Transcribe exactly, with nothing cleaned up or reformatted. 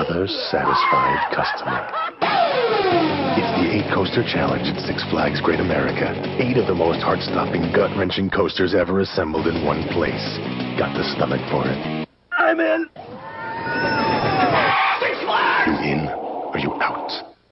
another satisfied customer. It's the eight coaster challenge at Six Flags Great America. Eight of the most heart-stopping, gut-wrenching coasters ever assembled in one place. Got the stomach for it? I'm in. Six Flags! You in or you out?